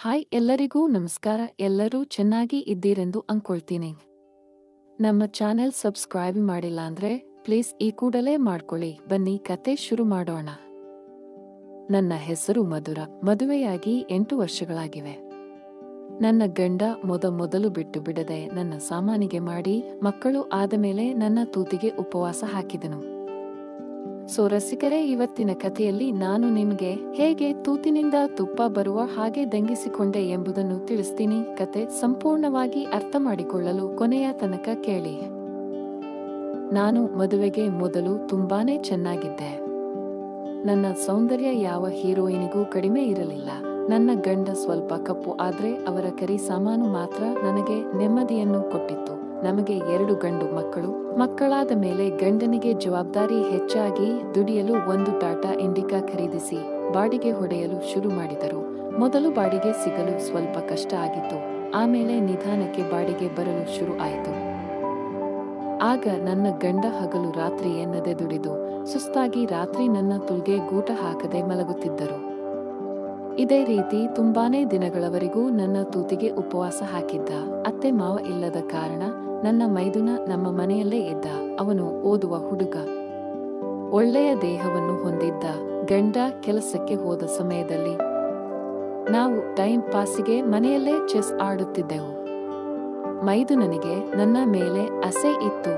Hi ಎಲ್ಲರಿಗೂ ನಮಸ್ಕಾರ. ಎಲ್ಲರೂ ಚೆನ್ನಾಗಿ ಇದ್ದೀರೆಂದು ಅಂದ್ಕೊಳ್ತೀನಿ. ನಮ್ಮ ಚಾನೆಲ್ ಸಬ್ಸ್ಕ್ರೈಬ್ ಮಾಡಿಲ್ಲ ಅಂದ್ರೆ ಪ್ಲೀಸ್ ಈ ಕೂಡಲೇ ಮಾಡ್ಕೊಳ್ಳಿ. ಬನ್ನಿ ಕತೆ ಶುರು ಮಾಡೋಣ. ನನ್ನ ಹೆಸರು ಮಧುರ. ಮದುವೆಯಾಗಿ 8 ವರ್ಷಗಳಾಗಿವೆ. ನನ್ನ ಗಂಡ ಮೊದಲು ಬಿಟ್ಟು ಬಿಡದೆ ನನ್ನ ಸಾಮಾನಿಗೆ ಮಾಡಿ ಮಕ್ಕಳು ಆದಮೇಲೆ ನನ್ನ ತೂತಿಗೆ ಉಪವಾಸ ಹಾಕಿದನು. ರಸಿಕರೇ, ಇವತ್ತಿನ ಕಥೆಯಲ್ಲಿ ನಾನು ನಿಮಗೆ ಹೇಗೆ ತೂತಿನಿಂದ ತುಪ್ಪ ಬರುವ ಹಾಗೆ ದಂಗಿಸಿಕೊಂಡೆ ಎಂಬುದನ್ನು ತಿಳಿಸ್ತೀನಿ. ಕತೆ ಸಂಪೂರ್ಣವಾಗಿ ಅರ್ಥ ಮಾಡಿಕೊಳ್ಳಲು ಕೊನೆಯ ತನಕ ಕೇಳಿ. ನಾನು ಮದುವೆಗೆ ಮೊದಲು ತುಂಬಾನೇ ಚೆನ್ನಾಗಿದ್ದೆ. ನನ್ನ ಸೌಂದರ್ಯ ಯಾವ ಹೀರೋಯಿನಿಗೂ ಕಡಿಮೆ ಇರಲಿಲ್ಲ. ನನ್ನ ಗಂಡ ಸ್ವಲ್ಪ ಕಪ್ಪು ಆದ್ರೆ ಅವರ ಕರಿ ಸಾಮಾನು ಮಾತ್ರ ನನಗೆ ನೆಮ್ಮದಿಯನ್ನು ಕೊಟ್ಟಿತ್ತು. ನಮಗೆ 2 ಗಂಡು ಮಕ್ಕಳು. ಮಕ್ಕಳಾದ ಮೇಲೆ ಗಂಡನಿಗೆ ಜವಾಬ್ದಾರಿ ಹೆಚ್ಚಾಗಿ ದುಡಿಯಲು ಒಂದು ಟಾಟಾ ಇಂಡಿಕಾ ಖರೀದಿಸಿ ಬಾಡಿಗೆ ಹೊಡೆಯಲು ಶುರು ಮಾಡಿದರು. ಮೊದಲು ಬಾಡಿಗೆ ಸಿಗಲು ಸ್ವಲ್ಪ ಕಷ್ಟ ಆಗಿತ್ತು. ಆಮೇಲೆ ನಿಧಾನಕ್ಕೆ ಬಾಡಿಗೆ ಬರಲು ಶುರು ಆಯಿತು. ಆಗ ನನ್ನ ಗಂಡ ಹಗಲು ರಾತ್ರಿ ಎನ್ನದೆ ದುಡಿದು ಸುಸ್ತಾಗಿ ರಾತ್ರಿ ನನ್ನ ತುಲ್ಗೆ ಗೂಟ ಹಾಕದೆ ಮಲಗುತ್ತಿದ್ದರು. ಇದೇ ರೀತಿ ತುಂಬಾನೇ ದಿನಗಳವರೆಗೂ ನನ್ನ ತೂತಿಗೆ ಉಪವಾಸ ಹಾಕಿದ್ದ. ಅತ್ತೆ ಮಾವ ಇಲ್ಲದ ಕಾರಣ ನನ್ನ ಮೈದುನ ನಮ್ಮ ಮನೆಯಲ್ಲೇ ಇದ್ದ. ಅವನು ಓದುವ ಹುಡುಗ, ಒಳ್ಳೆಯ ದೇಹವನ್ನು ಹೊಂದಿದ್ದ. ಗಂಡ ಕೆಲಸಕ್ಕೆ ಹೋದ ಸಮಯದಲ್ಲಿ ನಾವು ಟೈಮ್ ಪಾಸಿಗೆ ಮನೆಯಲ್ಲೇ ಚೆಸ್ ಆಡುತ್ತಿದ್ದೆವು. ಮೈದುನನಿಗೆ ನನ್ನ ಮೇಲೆ ಆಸೆ ಇತ್ತು.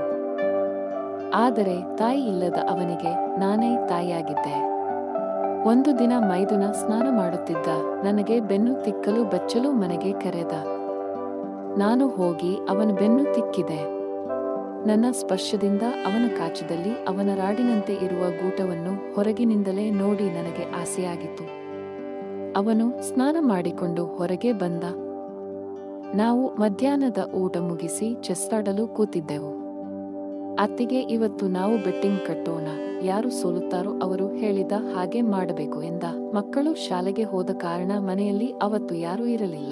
ಆದರೆ ತಾಯಿ ಇಲ್ಲದ ಅವನಿಗೆ ನಾನೇ ತಾಯಿಯಾಗಿದ್ದೆ. ಒಂದು ದಿನ ಮೈದುನ ಸ್ನಾನ ಮಾಡುತ್ತಿದ್ದ. ನನಗೆ ಬೆನ್ನು ತಿಕ್ಕಲು ಬಚ್ಚಲು ಮನೆಗೆ ಕರೆದ. ನಾನು ಹೋಗಿ ಅವನ ಬೆನ್ನು ತಿಕ್ಕಿದೆ. ನನ್ನ ಸ್ಪರ್ಶದಿಂದ ಅವನ ಕಾಚದಲ್ಲಿ ಅವನ ರಾಡಿನಂತೆ ಇರುವ ಗೂಟವನ್ನು ಹೊರಗಿನಿಂದಲೇ ನೋಡಿ ನನಗೆ ಆಸೆಯಾಗಿತ್ತು. ಅವನು ಸ್ನಾನ ಮಾಡಿಕೊಂಡು ಹೊರಗೆ ಬಂದ. ನಾವು ಮಧ್ಯಾಹ್ನದ ಊಟ ಮುಗಿಸಿ ಚೆಸ್ಸಾಡಲು ಕೂತಿದ್ದೆವು. ಅತ್ತಿಗೆ, ಇವತ್ತು ನಾವು ಬೆಟ್ಟಿಂಗ್ ಕಟ್ಟೋಣ, ಯಾರು ಸೋಲುತ್ತಾರೋ ಅವರು ಹೇಳಿದ ಹಾಗೆ ಮಾಡಬೇಕು ಎಂದ. ಮಕ್ಕಳು ಶಾಲೆಗೆ ಹೋದ ಕಾರಣ ಮನೆಯಲ್ಲಿ ಅವತ್ತು ಯಾರೂ ಇರಲಿಲ್ಲ.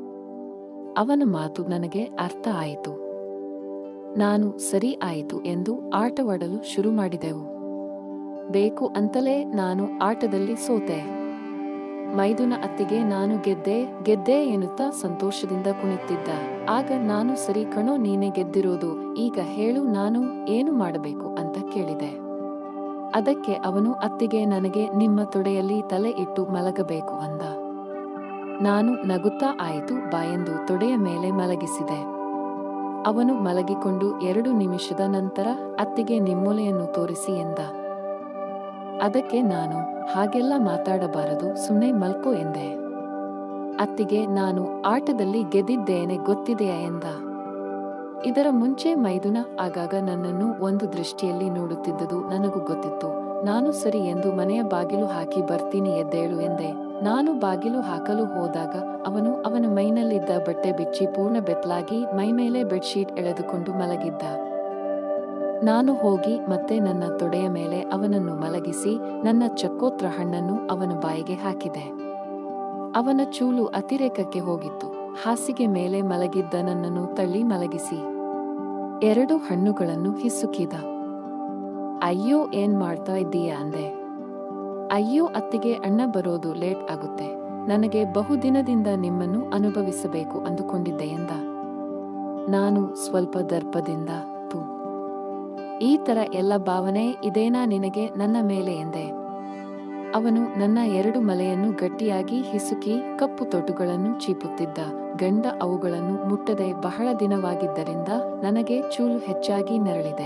ಅವನ ಮಾತು ನನಗೆ ಅರ್ಥ ಆಯಿತು. ನಾನು ಸರಿ ಆಯಿತು ಎಂದು ಆಟವಾಡಲು ಶುರು ಮಾಡಿದೆವು. ಬೇಕು ಅಂತಲೇ ನಾನು ಆಟದಲ್ಲಿ ಸೋತೆ. ಮೈದುನ ಅತ್ತಿಗೆ ನಾನು ಗೆದ್ದೆ ಎನ್ನುತ್ತಾ ಸಂತೋಷದಿಂದ ಕುಣಿತಿದ್ದ. ಆಗ ನಾನು, ಸರಿ ಕಣೋ, ನೀನೇ ಗೆದ್ದಿರೋದು, ಈಗ ಹೇಳು ನಾನು ಏನು ಮಾಡಬೇಕು ಅಂತ ಕೇಳಿದೆ. ಅದಕ್ಕೆ ಅವನು, ಅತ್ತಿಗೆ, ನನಗೆ ನಿಮ್ಮ ತೊಡೆಯಲ್ಲಿ ತಲೆ ಇಟ್ಟು ಮಲಗಬೇಕು ಅಂದ. ನಾನು ನಗುತ್ತಾ ಆಯಿತು ಬಾ ಎಂದು ತೊಡೆಯ ಮೇಲೆ ಮಲಗಿಸಿದೆ. ಅವನು ಮಲಗಿಕೊಂಡು 2 ನಿಮಿಷದ ನಂತರ ಅತ್ತಿಗೆ ನಿಮ್ಮೊಲೆಯನ್ನು ತೋರಿಸಿ ಎಂದ. ಅದಕ್ಕೆ ನಾನು, ಹಾಗೆಲ್ಲ ಮಾತಾಡಬಾರದು, ಸುಮ್ಮನೆ ಮಲ್ಕೋ ಎಂದೆ. ಅತ್ತಿಗೆ, ನಾನು ಆಟದಲ್ಲಿ ಗೆದ್ದಿದ್ದೇನೆ ಗೊತ್ತಿದೆಯಾ ಎಂದ. ಇದರ ಮುಂಚೆ ಮೈದುನ ಆಗಾಗ ನನ್ನನ್ನು ಒಂದು ದೃಷ್ಟಿಯಲ್ಲಿ ನೋಡುತ್ತಿದ್ದುದು ನನಗೂ ಗೊತ್ತಿತ್ತು. ನಾನು ಸರಿ ಎಂದು ಮನೆಯ ಬಾಗಿಲು ಹಾಕಿ ಬರ್ತೀನಿ, ಎದ್ದೇಳು ಎಂದೆ. ನಾನು ಬಾಗಿಲು ಹಾಕಲು ಹೋದಾಗ ಅವನು ಅವನ ಮೈನಲ್ಲಿದ್ದ ಬಟ್ಟೆ ಬಿಚ್ಚಿ ಪೂರ್ಣ ಬೆತ್ತಲಾಗಿ ಮೈಮೇಲೆ ಬೆಡ್ಶೀಟ್ ಎಳೆದುಕೊಂಡು ಮಲಗಿದ್ದ. ನಾನು ಹೋಗಿ ಮತ್ತೆ ನನ್ನ ತೊಡೆಯ ಮೇಲೆ ಅವನನ್ನು ಮಲಗಿಸಿ ನನ್ನ ಚಕ್ಕೋತ್ರ ಹಣ್ಣನ್ನು ಅವನ ಬಾಯಿಗೆ ಹಾಕಿದೆ. ಅವನ ಚೂಲು ಅತಿರೇಕಕ್ಕೆ ಹೋಗಿತ್ತು. ಹಾಸಿಗೆ ಮೇಲೆ ಮಲಗಿದ್ದ ನನ್ನನ್ನು ತಳ್ಳಿ ಮಲಗಿಸಿ 2 ಹಣ್ಣುಗಳನ್ನು ಹಿಸುಕಿದ. ಅಯ್ಯೋ, ಏನ್ ಮಾಡ್ತಾ ಇದ್ದೀಯಾ ಅಂದೆ. ಅಯ್ಯೋ ಅತ್ತಿಗೆ, ಅಣ್ಣ ಬರೋದು ಲೇಟ್ ಆಗುತ್ತೆ, ನನಗೆ ಬಹುದಿನದಿಂದ ನಿಮ್ಮನ್ನು ಅನುಭವಿಸಬೇಕು ಅಂದುಕೊಂಡಿದ್ದೆ ಎಂದ. ನಾನು ಸ್ವಲ್ಪ ದರ್ಪದಿಂದ, ಈ ತರ ಎಲ್ಲ ಭಾವನೆ ಇದೇನಾ ನಿನಗೆ ನನ್ನ ಮೇಲೆ ಎಂದೆ. ಅವನು ನನ್ನ 2 ಮಲೆಯನ್ನು ಗಟ್ಟಿಯಾಗಿ ಹಿಸುಕಿ ಕಪ್ಪು ತೊಟುಗಳನ್ನು ಚೀಪುತ್ತಿದ್ದ. ಗಂಡ ಅವುಗಳನ್ನು ಮುಟ್ಟದೆ ಬಹಳ ದಿನವಾಗಿದ್ದರಿಂದ ನನಗೆ ಚೂಲು ಹೆಚ್ಚಾಗಿ ನರಳಿದೆ.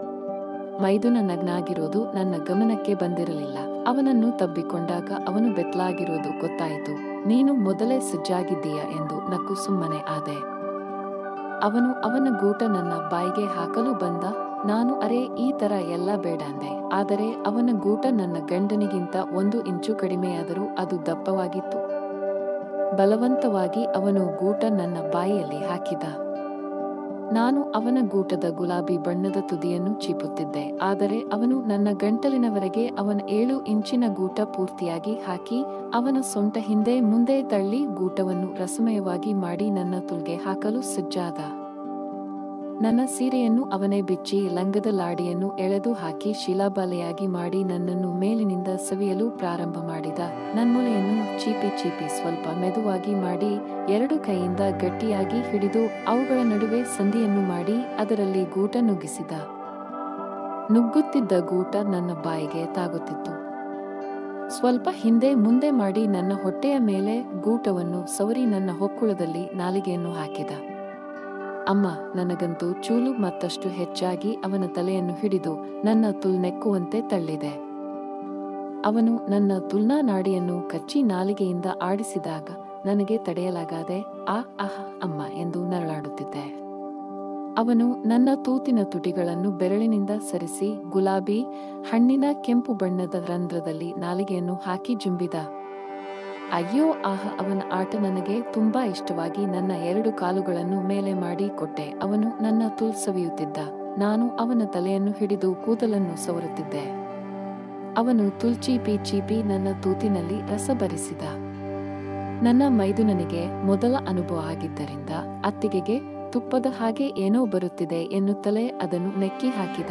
ಮೈದುನ ನಗ್ನಾಗಿರೋದು ನನ್ನ ಗಮನಕ್ಕೆ ಬಂದಿರಲಿಲ್ಲ. ಅವನನ್ನು ತಬ್ಬಿಕೊಂಡಾಗ ಅವನು ಬೆತ್ತಲಾಗಿರೋದು ಗೊತ್ತಾಯಿತು. ನೀನು ಮೊದಲೇ ಸಜ್ಜಾಗಿದ್ದೀಯಾ ಎಂದು ನಕ್ಕು ಸುಮ್ಮನೆ ಆದೆ. ಅವನು ಅವನ ಗೂಟ ನನ್ನ ಬಾಯಿಗೆ ಹಾಕಲು ಬಂದ. ನಾನು, ಅರೆ, ಈ ತರ ಎಲ್ಲ ಬೇಡ ಅಂದೆ. ಆದರೆ ಅವನ ಗೂಟ ನನ್ನ ಗಂಡನಿಗಿಂತ 1 ಇಂಚು ಕಡಿಮೆಯಾದರೂ ಅದು ದಪ್ಪವಾಗಿತ್ತು. ಬಲವಂತವಾಗಿ ಅವನು ಗೂಟ ನನ್ನ ಬಾಯಿಯಲ್ಲಿ ಹಾಕಿದ. ನಾನು ಅವನ ಗೂಟದ ಗುಲಾಬಿ ಬಣ್ಣದ ತುದಿಯನ್ನು ಚೀಪುತ್ತಿದ್ದೆ. ಆದರೆ ಅವನು ನನ್ನ ಗಂಟಲಿನವರೆಗೆ ಅವನ 7 ಇಂಚಿನ ಗೂಟ ಪೂರ್ತಿಯಾಗಿ ಹಾಕಿ ಅವನ ಸೊಂಟ ಹಿಂದೆ ಮುಂದೆ ತಳ್ಳಿ ಗೂಟವನ್ನು ರಸಮಯವಾಗಿ ಮಾಡಿ ನನ್ನ ತುಲ್ಗೆ ಹಾಕಲು ಸಜ್ಜಾದ. ನನ್ನ ಸೀರೆಯನ್ನು ಅವನೇ ಬಿಚ್ಚಿ ಲಂಗದ ಲಾಡಿಯನ್ನು ಎಳೆದು ಹಾಕಿ ಶಿಲಾಬಾಲೆಯಾಗಿ ಮಾಡಿ ನನ್ನನ್ನು ಮೇಲಿನಿಂದ ಸವಿಯಲು ಪ್ರಾರಂಭ ಮಾಡಿದ. ನನ್ಮೊಲೆಯನ್ನು ಚೀಪಿ ಚೀಪಿ ಸ್ವಲ್ಪ ಮೆದುವಾಗಿ ಮಾಡಿ 2 ಕೈಯಿಂದ ಗಟ್ಟಿಯಾಗಿ ಹಿಡಿದು ಅವುಗಳ ನಡುವೆ ಸಂಧಿಯನ್ನು ಮಾಡಿ ಅದರಲ್ಲಿ ಗೂಟ ನುಗ್ಗಿಸಿದ. ನುಗ್ಗುತ್ತಿದ್ದ ಗೂಟ ನನ್ನ ಬಾಯಿಗೆ ತಾಗುತ್ತಿತ್ತು. ಸ್ವಲ್ಪ ಹಿಂದೆ ಮುಂದೆ ಮಾಡಿ ನನ್ನ ಹೊಟ್ಟೆಯ ಮೇಲೆ ಗೂಟವನ್ನು ಸವರಿ ನನ್ನ ಹೊಕ್ಕುಳದಲ್ಲಿ ನಾಲಿಗೆಯನ್ನು ಹಾಕಿದ. ಅಮ್ಮ, ನನಗಂತೂ ಚೂಲು ಮತ್ತಷ್ಟು ಹೆಚ್ಚಾಗಿ ಅವನ ತಲೆಯನ್ನು ಹಿಡಿದು ನನ್ನ ತುಲ್ನೆಕ್ಕುವಂತೆ ತಳ್ಳಿದೆ. ಅವನು ನನ್ನ ತುಲ್ನಾ ನಾಡಿಯನ್ನು ಕಚ್ಚಿ ನಾಲಿಗೆಯಿಂದ ಆಡಿಸಿದಾಗ ನನಗೆ ತಡೆಯಲಾಗದೆ ಆಹ್ ಅಮ್ಮ ಎಂದು ನರಳಾಡುತ್ತಿದ್ದೆ. ಅವನು ನನ್ನ ತೂತಿನ ತುಟಿಗಳನ್ನು ಬೆರಳಿನಿಂದ ಸರಿಸಿ ಗುಲಾಬಿ ಹಣ್ಣಿನ ಕೆಂಪು ಬಣ್ಣದ ರಂಧ್ರದಲ್ಲಿ ನಾಲಿಗೆಯನ್ನು ಹಾಕಿ ಜುಂಬಿದ. ಅಯ್ಯೋ ಅವನ ಆಟ ನನಗೆ ತುಂಬಾ ಇಷ್ಟವಾಗಿ ನನ್ನ 2 ಕಾಲುಗಳನ್ನು ಮೇಲೆ ಮಾಡಿ ಕೊಟ್ಟೆ. ಅವನು ನನ್ನ ತುಲ್ ಸವಿಯುತ್ತಿದ್ದ. ನಾನು ಅವನ ತಲೆಯನ್ನು ಹಿಡಿದು ಕೂದಲನ್ನು ಸವರುತ್ತಿದ್ದೆ. ಅವನು ತುಲ್ ಚೀಪಿ ಚೀಪಿ ನನ್ನ ತೂತಿನಲ್ಲಿ ರಸ ಬರಿಸಿದ. ನನ್ನ ಮೈದುನನಿಗೆ ಮೊದಲ ಅನುಭವ ಆಗಿದ್ದರಿಂದ ಅತ್ತಿಗೆಗೆ ತುಪ್ಪದ ಹಾಗೆ ಏನೋ ಬರುತ್ತಿದೆ ಎನ್ನುತ್ತಲೇ ಅದನ್ನು ನೆಕ್ಕಿ ಹಾಕಿದ.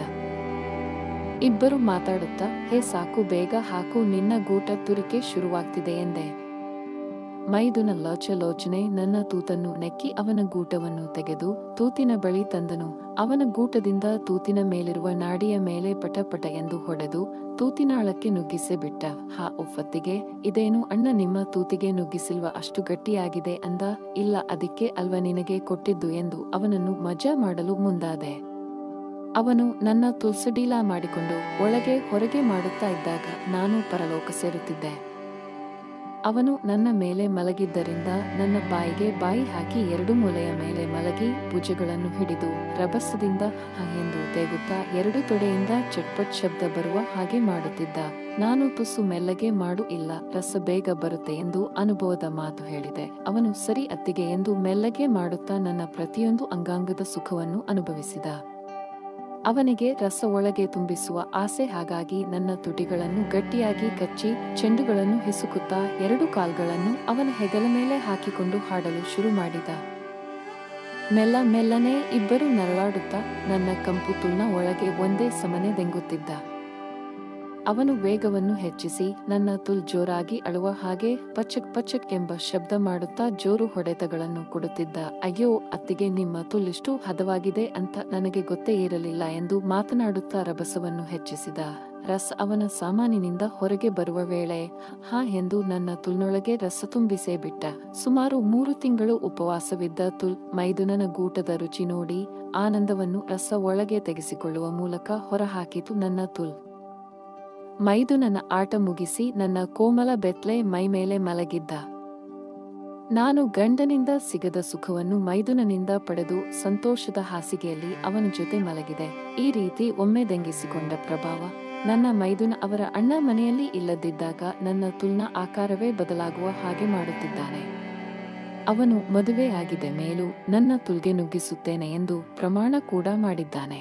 ಇಬ್ಬರು ಮಾತಾಡುತ್ತಾ, ಹೇ ಸಾಕು, ಬೇಗ ಹಾಕು, ನಿನ್ನ ಗೂಟ ತುರಿಕೆ ಶುರುವಾಗ್ತಿದೆ ಎಂದೆ. ಮೈದುನ ಲೋಚನೆ ನನ್ನ ತೂತನ್ನು ನೆಕ್ಕಿ ಅವನ ಗೂಟವನ್ನು ತೆಗೆದು ತೂತಿನ ಬಳಿ ತಂದನು. ಅವನ ಗೂಟದಿಂದ ತೂತಿನ ಮೇಲಿರುವ ನಾಡಿಯ ಮೇಲೆ ಪಟಪಟ ಎಂದು ಹೊಡೆದು ತೂತಿನಾಳಕ್ಕೆ ನುಗ್ಗಿಸೆ ಬಿಟ್ಟ. ಒಪ್ಪತ್ತಿಗೆ, ಇದೇನು ಅಣ್ಣ, ನಿಮ್ಮ ತೂತಿಗೆ ನುಗ್ಗಿಸಿಲ್ವ, ಅಷ್ಟು ಗಟ್ಟಿಯಾಗಿದೆ ಅಂದ. ಇಲ್ಲ, ಅದಕ್ಕೆ ಅಲ್ವ ನಿನಗೆ ಕೊಟ್ಟಿದ್ದು ಎಂದು ಅವನನ್ನು ಮಜಾ ಮಾಡಲು ಮುಂದಾದೆ. ಅವನು ನನ್ನ ತುಲ್ಸಡೀಲಾ ಮಾಡಿಕೊಂಡು ಒಳಗೆ ಹೊರಗೆ ಮಾಡುತ್ತಾ ಇದ್ದಾಗ ನಾನು ಪರಲೋಕ ಸೇರುತ್ತಿದ್ದೆ. ಅವನು ನನ್ನ ಮೇಲೆ ಮಲಗಿದ್ದರಿಂದ ನನ್ನ ಬಾಯಿಗೆ ಬಾಯಿ ಹಾಕಿ 2 ಮೂಲೆಯ ಮೇಲೆ ಮಲಗಿ ಭುಜಗಳನ್ನು ಹಿಡಿದು ರಭಸದಿಂದ ಎಂದು ತೇಗುತ್ತಾ 2 ತೊಡೆಯಿಂದ ಚಟ್ಪಟ್ ಶಬ್ದ ಬರುವ ಹಾಗೆ ಮಾಡುತ್ತಿದ್ದ. ನಾನು ತುಸು ಮೆಲ್ಲಗೆ ಮಾಡು, ಇಲ್ಲ ರಸ ಬೇಗ ಬರುತ್ತೆ ಎಂದು ಅನುಭವದ ಮಾತು ಹೇಳಿದೆ. ಅವನು ಸರಿ ಅತ್ತಿಗೆ ಎಂದು ಮೆಲ್ಲಗೆ ಮಾಡುತ್ತಾ ನನ್ನ ಪ್ರತಿಯೊಂದು ಅಂಗಾಂಗದ ಸುಖವನ್ನು ಅನುಭವಿಸಿದ. ಅವನಿಗೆ ರಸ ಒಳಗೆ ತುಂಬಿಸುವ ಆಸೆ, ಹಾಗಾಗಿ ನನ್ನ ತುಟಿಗಳನ್ನು ಗಟ್ಟಿಯಾಗಿ ಕಚ್ಚಿ ಚೆಂಡುಗಳನ್ನು ಹಿಸುಕುತ್ತಾ 2 ಕಾಲ್ಗಳನ್ನು ಅವನ ಹೆಗಲ ಮೇಲೆ ಹಾಕಿಕೊಂಡು ಹಾಡಲು ಶುರು ಮಾಡಿದ. ಮೆಲ್ಲನೆ ಇಬ್ಬರು ನರಳಾಡುತ್ತಾ ನನ್ನ ಕಂಪು ತುಲ್ನ ಒಳಗೆ ಒಂದೇ ಸಮನೆ ದೆಂಗುತ್ತಿದ್ದ. ಅವನು ವೇಗವನ್ನು ಹೆಚ್ಚಿಸಿ ನನ್ನ ತುಲ್ ಜೋರಾಗಿ ಅಳುವ ಹಾಗೆ ಪಚಕ್ ಎಂಬ ಶಬ್ದ ಮಾಡುತ್ತಾ ಜೋರು ಹೊಡೆತಗಳನ್ನು ಕೊಡುತ್ತಿದ್ದ. ಅಯ್ಯೋ ಅತ್ತಿಗೆ, ನಿಮ್ಮ ತುಲ್ ಇಷ್ಟು ಹದವಾಗಿದೆ ಅಂತ ನನಗೆ ಗೊತ್ತೇ ಇರಲಿಲ್ಲ ಎಂದು ಮಾತನಾಡುತ್ತಾ ರಭಸವನ್ನು ಹೆಚ್ಚಿಸಿದ. ರಸ ಅವನ ಸಾಮಾನಿನಿಂದ ಹೊರಗೆ ಬರುವ ವೇಳೆ ಎಂದು ನನ್ನ ತುಲ್ನೊಳಗೆ ರಸ ತುಂಬಿಸೇ ಬಿಟ್ಟ. ಸುಮಾರು 3 ತಿಂಗಳು ಉಪವಾಸವಿದ್ದ ತುಲ್ ಮೈದುನನ ಗೂಟದ ರುಚಿ ನೋಡಿ ಆನಂದವನ್ನು ರಸ ಒಳಗೆ ತೆಗೆಸಿಕೊಳ್ಳುವ ಮೂಲಕ ಹೊರಹಾಕಿತು ನನ್ನ ತುಲ್. ಮೈದುನನ ಆಟ ಮುಗಿಸಿ ನನ್ನ ಕೋಮಲ ಬೆತ್ಲೆ ಮೈಮೇಲೆ ಮಲಗಿದ್ದ. ನಾನು ಗಂಡನಿಂದ ಸಿಗದ ಸುಖವನ್ನು ಮೈದುನನಿಂದ ಪಡೆದು ಸಂತೋಷದ ಹಾಸಿಗೆಯಲ್ಲಿ ಅವನ ಜೊತೆ ಮಲಗಿದೆ. ಈ ರೀತಿ ಒಮ್ಮೆ ದಂಗಿಸಿಕೊಂಡ ಪ್ರಭಾವ ನನ್ನ ಮೈದುನ ಅವರ ಅಣ್ಣ ಮನೆಯಲ್ಲಿ ಇಲ್ಲದಿದ್ದಾಗ ನನ್ನ ತುಲ್ನ ಆಕಾರವೇ ಬದಲಾಗುವ ಹಾಗೆ ಮಾಡುತ್ತಿದ್ದಾನೆ. ಅವನು ಮದುವೆ ಆಗಿದೆ ಮೇಲೂ ನನ್ನ ತುಲ್ಗೆ ನುಗ್ಗಿಸುತ್ತೇನೆ ಎಂದು ಪ್ರಮಾಣ ಕೂಡ ಮಾಡಿದ್ದಾನೆ.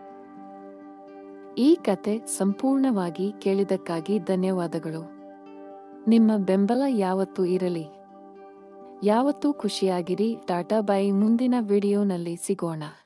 ಈ ಕತೆ ಸಂಪೂರ್ಣವಾಗಿ ಕೇಳಿದಕ್ಕಾಗಿ ಧನ್ಯವಾದಗಳು. ನಿಮ್ಮ ಬೆಂಬಲ ಯಾವತ್ತೂ ಇರಲಿ. ಯಾವತ್ತೂ ಖುಷಿಯಾಗಿರಿ. Tata bye. ಮುಂದಿನ ವಿಡಿಯೋನಲ್ಲಿ ಸಿಗೋಣ.